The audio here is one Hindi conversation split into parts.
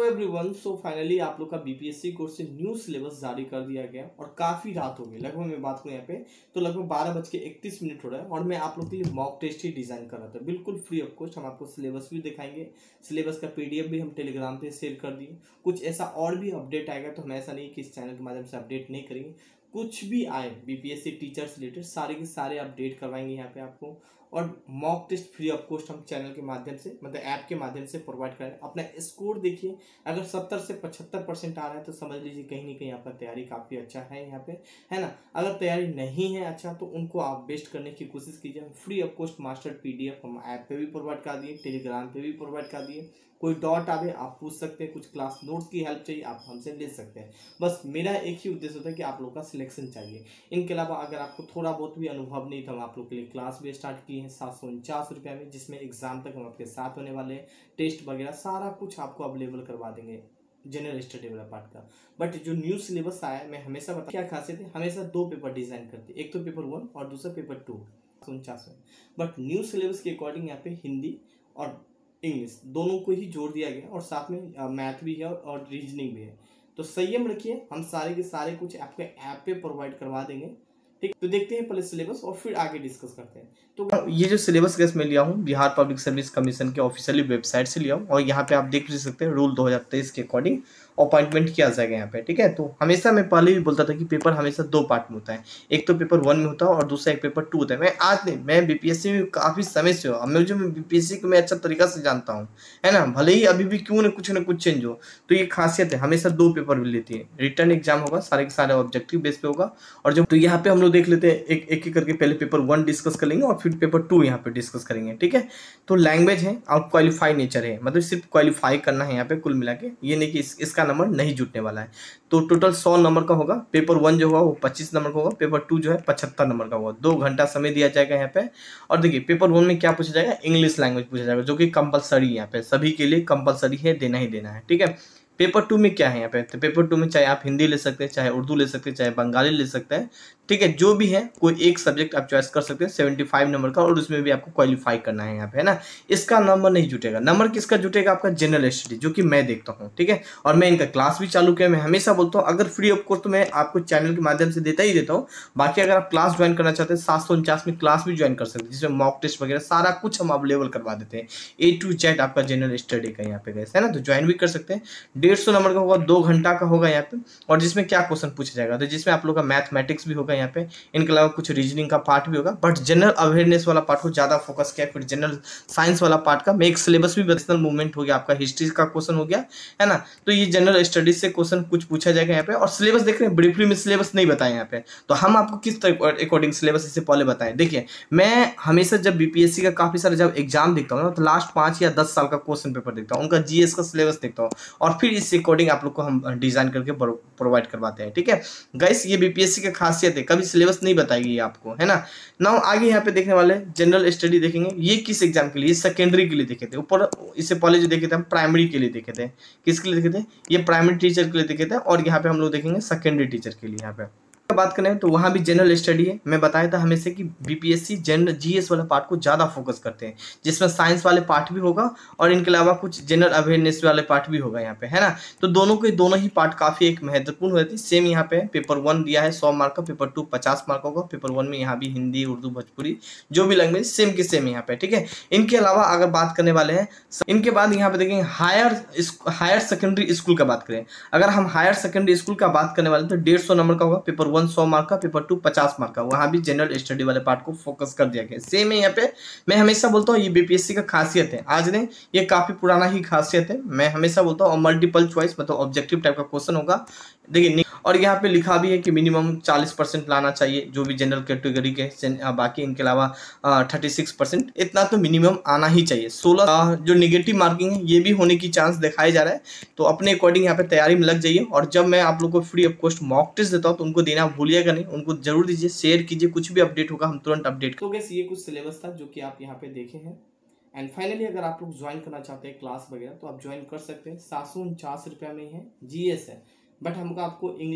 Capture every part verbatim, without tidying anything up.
एवरीवन, सो फाइनली आप लोग का बीपीएससी कोर्स से न्यू सिलेबस जारी कर दिया गया और काफ़ी रात हो गई। लगभग मैं बात करूँ यहाँ पे तो लगभग बारह बज के इकतीस मिनट हो रहा है और मैं आप लोग के लिए मॉक टेस्ट ही डिज़ाइन कर रहा था, बिल्कुल फ्री ऑफ कॉस्ट। हम आपको सिलेबस भी दिखाएंगे, सिलेबस का पीडीएफ भी हम टेलीग्राम पे शेयर कर दिए। कुछ ऐसा और भी अपडेट आएगा तो हम ऐसा नहीं कि इस चैनल के माध्यम से अपडेट नहीं करेंगे, कुछ भी आए बीपीएससी टीचर से रिलेटेड सारे के सारे अपडेट करवाएंगे यहाँ पे आपको। और mock test free of cost हम चैनल के माध्यम से मतलब ऐप के माध्यम से प्रोवाइड करें। अपना स्कोर देखिए, अगर सत्तर से पचहत्तर परसेंट आ रहा है तो समझ लीजिए कहीं ना कहीं आपका तैयारी काफ़ी अच्छा है यहाँ पे, है ना। अगर तैयारी नहीं है अच्छा तो उनको आप बेस्ट करने की कोशिश कीजिए। Free of cost master PDF हम ऐप पे भी प्रोवाइड कर दिए, टेलीग्राम पे भी प्रोवाइड कर दिए। कोई डाउट आवे आप पूछ सकते हैं, कुछ क्लास नोट्स की हेल्प चाहिए आप हमसे ले सकते हैं। बस मेरा एक ही उद्देश्य होता है कि आप लोग का सिलेक्शन चाहिए। इनके अलावा अगर आपको थोड़ा बहुत भी अनुभव नहीं था, हम आप लोग के लिए क्लास भी स्टार्ट की है सात सौ उनचास रुपये में, जिसमें एग्जाम तक हम आपके साथ होने वाले हैं। टेस्ट वगैरह सारा कुछ आपको अवेलेबल करवा देंगे जनरल स्टडी वाला पार्ट का। बट जो न्यू सिलेबस आया मैं हमेशा बता क्या खासियत है, हमेशा दो पेपर डिजाइन करते हैं, एक तो पेपर वन और दूसरा पेपर टू उनचास में। बट न्यू सिलेबस के अकॉर्डिंग यहाँ पे हिंदी और इंग्लिश दोनों को ही जोड़ दिया गया और साथ में मैथ भी है और रीजनिंग भी है। तो संयम रखिए, हम सारे के सारे कुछ आपके ऐप पे प्रोवाइड करवा देंगे। ठीक, तो देखते हैं पहले सिलेबस और फिर आगे डिस्कस करते हैं। तो ये जो सिलेबस केस मैं लिया हूँ बिहार पब्लिक सर्विस कमीशन के ऑफिशियली वेबसाइट से लिया हूँ और यहाँ पे आप देख सकते हैं रूल दो हज़ार तेईस के अकॉर्डिंग अपॉइंटमेंट किया जाएगा यहाँ पे। ठीक है, तो हमेशा मैं पहले भी बोलता था कि पेपर हमेशा दो पार्ट में होता है, एक तो पेपर वन में होता है और दूसरा एक पेपर टू होता है। मैं आज नहीं, मैं बीपीएससी में काफ़ी समय से हूँ, मैं जो बीपीएससी को मैं अच्छा तरीका से जानता हूँ, है ना। भले ही अभी भी क्यों ना कुछ ना कुछ चेंज हो, तो ये खासियत है हमेशा दो पेपर भी लेती है। रिटर्न एग्जाम होगा, सारे के सारे ऑब्जेक्टिव बेस पे होगा। और जो तो यहाँ पे हम लोग देख लेते हैं एक एक करके, पहले पेपर वन डिस्कस कर लेंगे और फिर पेपर टू यहाँ पे डिस्कस करेंगे। ठीक है, तो लैंग्वेज है और क्वालिफाई नेचर है, मतलब सिर्फ क्वालिफाई करना है यहाँ पे कुल मिला के, ये नहीं कि इस, इसका नंबर नहीं जुटने वाला है। तो टोटल सौ नंबर का होगा। पेपर वन जो होगा वो पच्चीस नंबर का होगा, पेपर टू जो है पचहत्तर नंबर का होगा। दो घंटा समय दिया जाएगा यहाँ पे। और देखिए पेपर वन में क्या पूछा जाएगा, इंग्लिश लैंग्वेज पूछा जाएगा, जो कि कंपलसरी यहाँ पे सभी के लिए कंपलसरी है, देना ही देना है। ठीक है, पेपर टू में क्या है यहाँ पे, तो पेपर टू में चाहे आप हिंदी ले सकते हैं, चाहे उर्दू ले सकते हैं, चाहे बंगाली ले सकते हैं। ठीक है, जो भी है कोई एक सब्जेक्ट आप चॉइस कर सकते हैं पचहत्तर नंबर का, और उसमें भी आपको क्वालिफाई करना है यहाँ पे, है ना। इसका नंबर नहीं जुटेगा। नंबर किसका जुटेगा, आपका जनरल स्टडी, जो कि मैं देखता हूँ। ठीक है, और मैं इनका क्लास भी चालू किया। मैं हमेशा बोलता हूँ अगर फ्री ऑफ कोर्स तो मैं आपको चैनल के माध्यम से देता ही देता हूँ। बाकी अगर आप क्लास ज्वाइन करना चाहते हैं सात सौ उनचास में क्लास भी ज्वाइन कर सकते हैं, जिसमें मॉक टेस्ट वगैरह सारा कुछ हम अवेलेबल करवा देते हैं, ए टू जेड आपका जनरल स्टडी का यहाँ पे गए, है ना। तो ज्वाइन भी कर सकते हैं। डेढ़ सौ नंबर का होगा, दो घंटा का होगा यहाँ पे, और जिसमें क्या क्वेश्चन पूछा जाएगा, तो जिसमें आप लोग का मैथमेटिक्स भी होगा यहाँ पे, इनके अलावा कुछ रीजनिंग का पार्ट भी होगा। बट जनरल अवेयरनेस वाला पार्ट को ज्यादा फोकस किया। फिर जनरल साइंस वाला पार्ट का मैं एक सिलेबस भी पर्सनल मूवमेंट हो गया, आपका हिस्ट्री का क्वेश्चन हो गया, है ना। तो ये जनरल स्टडीज से क्वेश्चन कुछ पूछा जाएगा यहाँ पे। और सिलेबस देख रहे हैं, ब्रीफली में सिलेबस नहीं बताया यहाँ पे, तो हम आपको किस अकॉर्डिंग सिलेबस इससे पहले बताएं। देखिए मैं हमेशा जब बीपीएससी का काफी सारा जब एग्जाम देखता हूँ तो लास्ट पांच या दस साल का क्वेश्चन पेपर देखता हूँ, उनका जीएस का सिलेबस देखता हूँ, और फिर इससे अकॉर्डिंग आप लोग को हम डिजाइन करके प्रोवाइड करवाते हैं। ठीक है गाइस, ये बीपीएससी की खासियत है, कभी सिलेबस नहीं बताएगी आपको, है ना। नाउ आगे यहाँ पे देखने वाले जनरल स्टडी देखेंगे। ये किस एग्जाम के लिए, सेकेंडरी के लिए देखे थे। ऊपर इससे पहले जो देखे थे हम प्राइमरी के लिए देखे थे। किसके लिए देखे थे, ये प्राइमरी टीचर के लिए देखे थे, और यहाँ पे हम लोग देखेंगे सेकेंडरी टीचर के लिए। यहाँ पे बात करें तो वहां भी जनरल स्टडी है। मैं बताया था हमेशा कि बीपीएससी जनरल जीएस वाला पार्ट को ज्यादा फोकस करते हैं, जिसमें साइंस वाले पार्ट भी होगा और इनके अलावा कुछ जनरल अवेयरनेस वाले पार्ट भी होगा यहाँ पे, है ना। तो दोनों के दोनों ही पार्ट काफी एक महत्वपूर्ण होती है। सेम यहाँ पे पेपर वन दिया है सौ मार्क का, पेपर टू पचास मार्क होगा। पेपर वन में यहाँ भी हिंदी उर्दू भोजपुरी जो भी लैंग्वेज सेम के सेम यहाँ पे। ठीक है, इनके अलावा अगर बात करने वाले हैं, इनके बाद यहाँ पे देखेंगे हायर हायर सेकेंडरी स्कूल का बात करें। अगर हम हायर सेकेंडरी स्कूल का बात करने वाले तो डेढ़ सौ नंबर का होगा, पेपर वन सौ मार्क का, पेपर टू पचास मार्क का। वहां भी जनरल स्टडी वाले पार्ट को फोकस कर दिया गया। सेम है यहाँ पे। मैं हमेशा बोलता हूँ ये बीपीएससी का खासियत है, आज नहीं ये काफी पुराना ही खासियत है। मैं हमेशा बोलता हूँ मल्टीपल चॉइस मतलब ऑब्जेक्टिव टाइप का क्वेश्चन होगा। देखिए और यहाँ पे लिखा भी है कि मिनिमम चालीस परसेंट लाना चाहिए जो भी जनरल कैटेगरी के, बाकी इनके अलावा छत्तीस परसेंट इतना तो मिनिमम आना ही चाहिए। सोलह जो नेगेटिव मार्किंग है ये भी होने की चांस दिखाया जा रहा है, तो अपने अकॉर्डिंग यहाँ पे तैयारी में लग जाइए। और जब मैं आप लोग को free of cost mock test देता हूँ तो उनको देना भूलिएगा नहीं, उनको जरूर दीजिए, शेयर कीजिए, कुछ भी अपडेट होगा हम तुरंत अपडेट। तो गैस ये कुछ सिलेबस था जो कि आप यहाँ पे देखे हैं। एंड फाइनली अगर आप लोग ज्वाइन करना चाहते हैं क्लास वगैरह तो आप ज्वाइन कर सकते हैं। सात सौ उनचास रुपया में है, जीएस है, बट हमको आपको इंग्लिश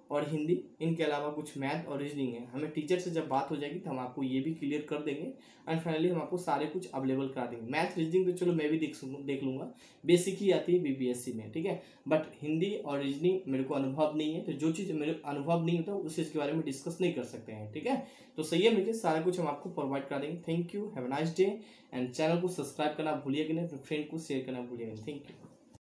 और हिंदी, इनके अलावा कुछ मैथ और रीजनिंग है। हमें टीचर से जब बात हो जाएगी तो हम आपको ये भी क्लियर कर देंगे एंड फाइनली हम आपको सारे कुछ अवेलेबल करा देंगे। मैथ रीजनिंग तो चलो मैं भी देख देख लूँगा, बेसिक ही आती है बीपीएससी में, ठीक है। बट हिंदी और रीजनिंग मेरे को अनुभव नहीं है, तो जो चीज़ मेरे अनुभव नहीं होता उस चीज़ के बारे में डिस्कस नहीं कर सकते हैं, ठीक है। तो सही है मिलकर सारा कुछ हम आपको प्रोवाइड करा देंगे। Thank you, have a nice day and channel को सब्सक्राइब करना भूलिएगा नहीं, फ्रेंड को शेयर करना भूलिएगा नहीं। Thank you.